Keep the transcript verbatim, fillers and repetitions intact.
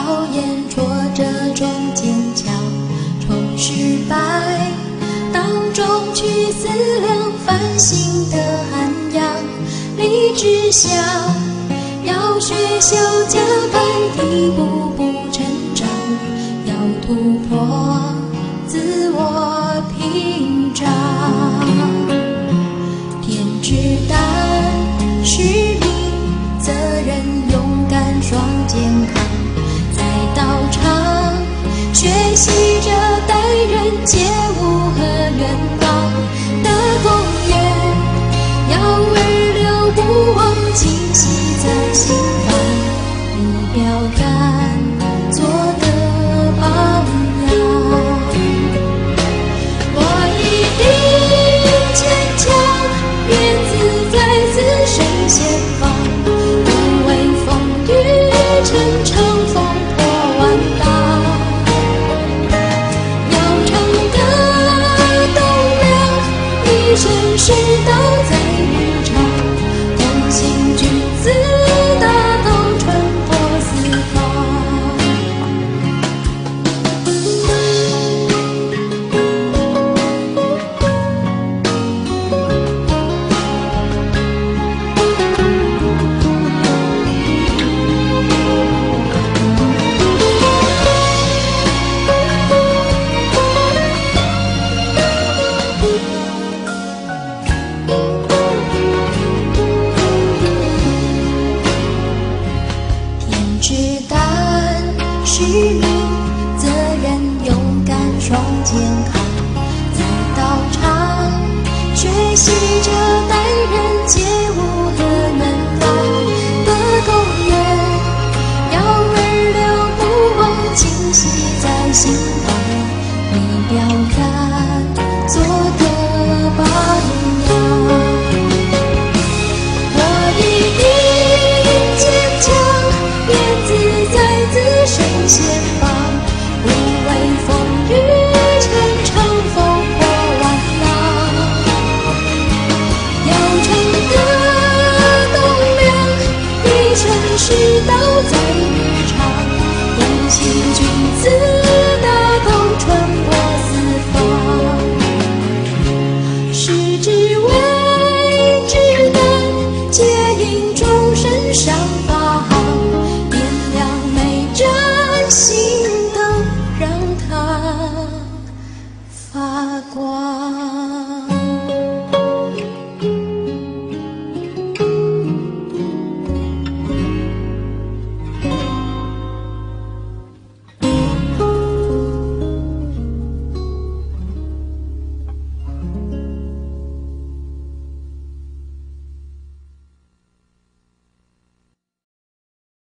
考验挫折中坚强，从失败当中去思量反省的涵养，立志想要学校加班，一步步成长，要突破自我屏障。天之大，使命责任勇敢双健康，在道场学习着待人接物和远方的公园，要二流不忘清晰在心房，目标感做的榜样。我一定坚强，愿自在自身前方，不畏风雨乘乘风破万大，要成的栋梁，一生世道在日常，同行君子大道穿破四方。天之大，使命责任勇敢双健康，